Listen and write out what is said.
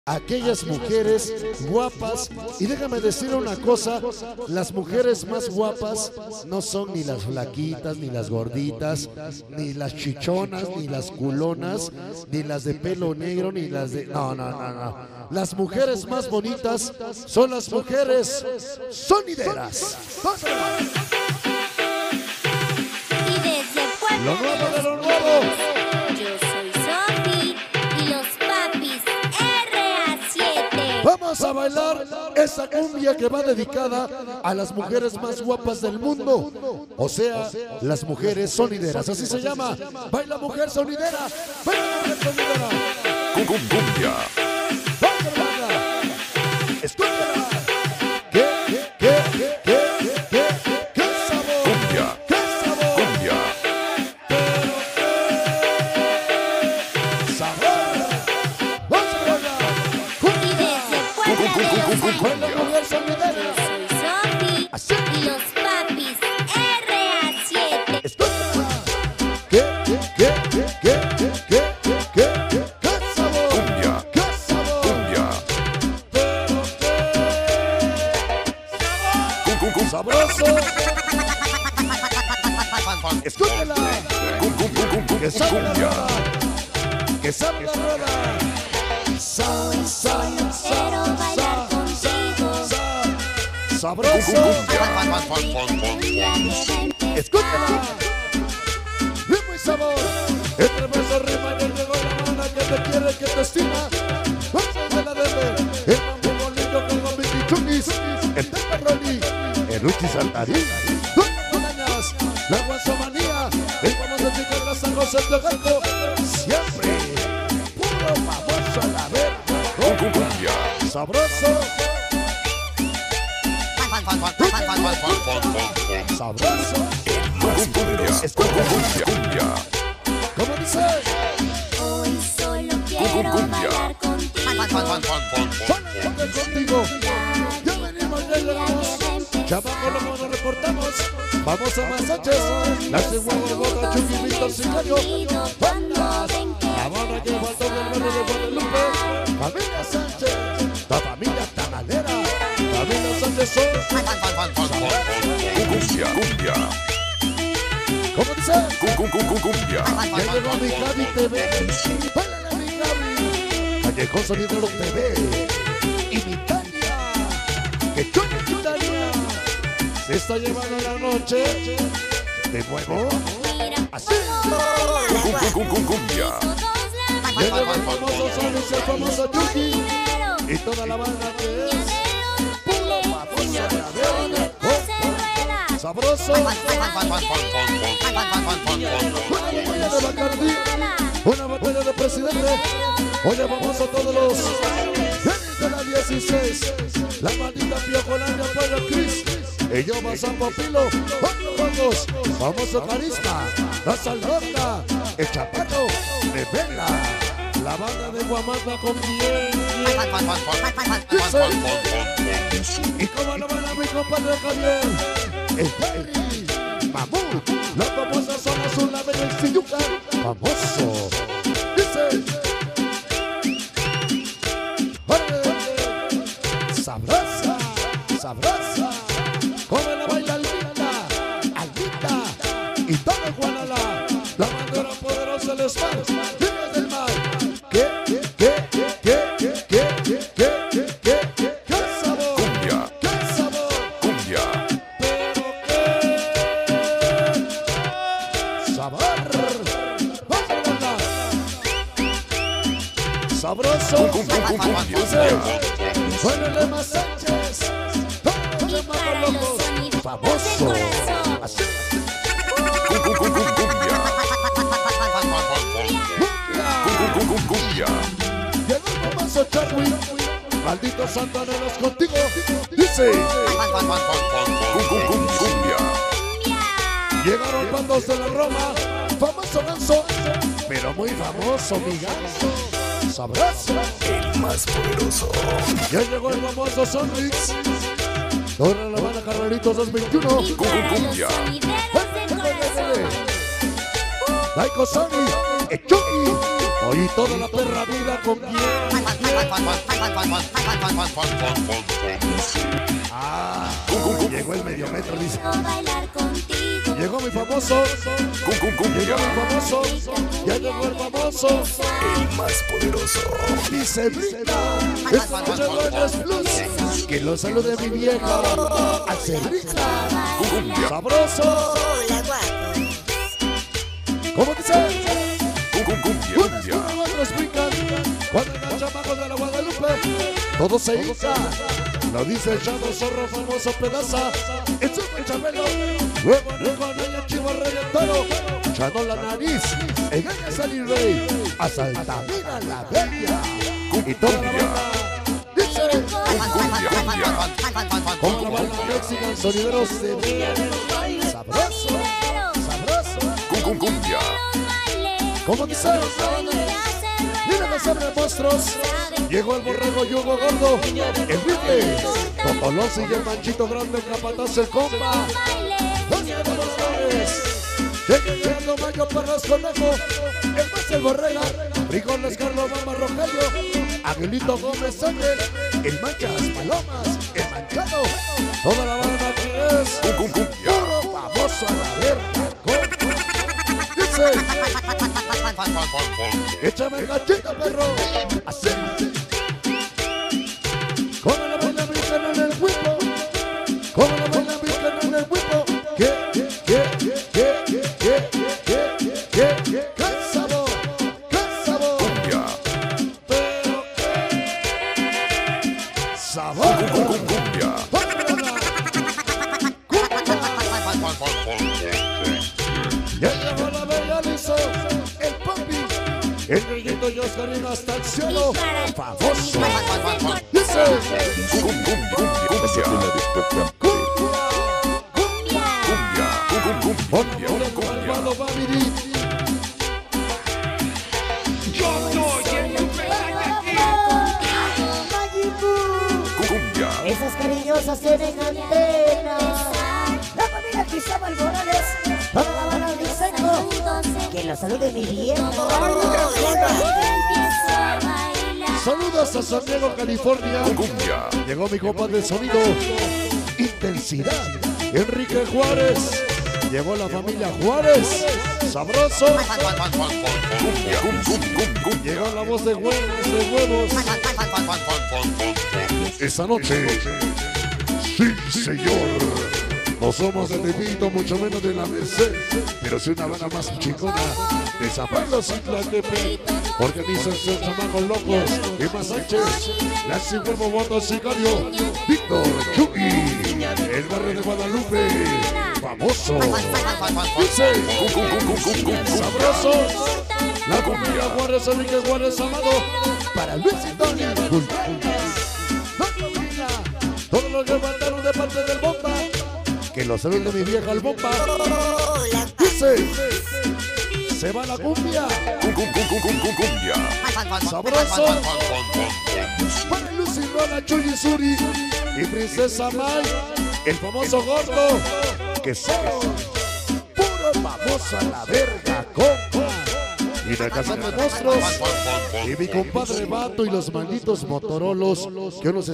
Aquellas mujeres guapas, y déjame decir una cosa, las mujeres más guapas no son ni las flaquitas, ni las gorditas, ni las chichonas, ni las culonas, ni las de pelo negro, ni las de... No. Las mujeres más bonitas son las mujeres sonideras. Y desde Puebla, Lo nuevo de lo nuevo. yo soy Sofi y los papis RA7. Vamos a bailar esa cumbia que va dedicada a las mujeres más guapas del mundo. O sea, las mujeres sonideras. Así se llama. Baila mujer sonidera. Baila mujer sonidera. Cumbia. Baila. Escúchala. ¿Qué sabor? Cumbia. ¿Qué sabor? Cumbia. Sabor. Vamos a bailar. Y desde Puebla, Baila mujer sonidera. yo soy Sofi Así. y los papis RA7. Escúchala. ¿Qué sabor? Cumbia. ¿Qué sabor? Cumbia. Sabroso. Escúchala. Que sabe la rueda. Que sabe la rueda. Quiero bailar contigo. Sabroso. Escúchala. Ritmo y sabor. Entre besos rima que llegó la mano que te quiere, que te estima. Vamos de la debe. El mambo bonito con los bichichungis. El Teperroni. El Uchi Saltarín. Doñas. La guasomanía. El famoso chico de la San José de Gato. Siempre. Puro famoso a la vez. Cumbia. Sabroso. Sabroso. Cumbia. Cumbia. ¿Cómo dice? Hoy solo quiero bailar contigo. Solamente contigo. Ya venimos, ya llegamos. Chamaco, luego nos reportamos. Vamos a más Sánchez. La Chihuahua, Bota, Chucky, Víctor, Sicario. Bandas. La banda que faltó del barrio de Guadalupe. Familia Sánchez. La familia Tamalera. Familia Sánchez son. Cumbia. Cumbia. ¿Cómo dice? Cumbia. Ya llegó mi Javi TV. Báilale mi Javi. Callejón Sonidero TV. Y mi Tania. Que chuña mi Tania. Se está llevando la noche. De nuevo. Así. Cumbia. Ya llegó el famoso Sonis, el famoso Yuki. Y toda la banda que es. Puro famoso de la verga. Sabroso. Una botella de Bacardi. Una botella de presidente. Oye, vamos a todos los de la 16. La maldita Piojolandia para Cris. Y yo vas a Popilo. Vamos. Vamos a Carisma. La Salvadora. El Chapato. De Vela. La banda de Guamata con bien. Y como no van a mi compadre Javier. El Jerry. Mamut. La famosa zona azul, la bella Siyuca. Famoso. Dice. Sabrosa. Sabrosa. Come la baila Albita. Y todo Guanala. La bandera poderosa del mar. Líneas del mar. ¿Qué sabor? Cumbia. ¿Qué sabor? Cumbia. Pero qué sabor. Vamos a bailar. Sabroso. Con el Lema Sánchez. Todos los Para locos. los sonidos Famoso. de corazón. Así. Cumbia. Llegó el famoso Charly. Maldito Santaneros contigo. Dice. Cumbia. Llegaron bandos de la Roma. Famoso ganso. Pero muy famoso mi ganso. Sabroso. El más poderoso. Ya llegó el famoso Sonrix. Ahora la banda Carnalitos 2021. Y para los Cumbia. sonideros de corazón. Laiko Sony. Echuki. Hoy toda la perra vida con quién. Llegó el medio metro, dice. Bailar contigo. Llegó mi famoso. Llegó mi famoso. Ya llegó el famoso. El más poderoso. Dice brinda. Esta noche buenas plus. Que lo salude mi vieja. Hace brinda. Sabroso. ¿Cómo dice? Cumbia. Otros brincan. Cuando los chamacos de la Guadalupe. Todo se hincha. Lo dice el Chavo Zorro, famoso pedaza. Es un chabelo. Luego con ella chivo reggaetero. Echando la nariz. Engaña salir rey. A Saltamina la bella. Y toda la banda. Dice. Con la banda Mexican sonideros de sabroso. Sabroso. Cumbia. ¿Cómo dice? Mira los hombres monstruos. Llegó el borrego yugo gordo. El rifle. Totoloso y el manchito grande. El capataz, el compa. Los colaboradores. Llegando Mayo Perros Conejo. El más el borrega. Frijoles Carlos Mama Rogelio. Aguilito Gómez Ángel. El Manchas Palomas. El Manchado. Toda la banda que es. Puro famoso a la verga. Dice. Échame gachita, perro. Así. Como la baila mexicana en el huevo. Como la baila mexicana en el huevo. ¿Qué sabor? ¿Qué sabor? Cumbia. Pero sabor. Cumbia. Ya llegó la bella liso. El papi. El reyito y Oscarino hasta el cielo. Famoso. Dice. Malvado Babidi. Esas cariñosas tienen antenas. La familia Cristóbal Morales. Toda la banda de Seco. Que lo salude mi viejo. Saludos a San Diego, California. Cumbia. Llegó mi compa de sonido. Intensidad. Enrique Juárez. Llegó la familia Juárez. Sabroso. Llegó la voz de huevos, Esta noche. Sí, señor. No somos de Tepito, mucho menos de la Merced, pero sí una banda más chingona de Zapallo Ciclatepe. Organizan sus chamacos locos y más Sánchez, la Cinco Votos Sicario, Víctor Chuy, el barrio de Guadalupe, famoso. Dice, sabrosos, la familia Juárez, Enrique Juárez Amado, para Luis y Tony. Todos los que faltaron de parte del Bomba. Que lo salude mi vieja el Bomba. Dice. Se va la cumbia. Cumbia. Sabroso. Para Lucy Rona, Chuy Suri y Princesa Mai. El famoso gordo. Que son puro famoso a la verga, compa. Y de Casa de Monstruos. Y mi compadre Vato y los malditos Motorolos. Que unos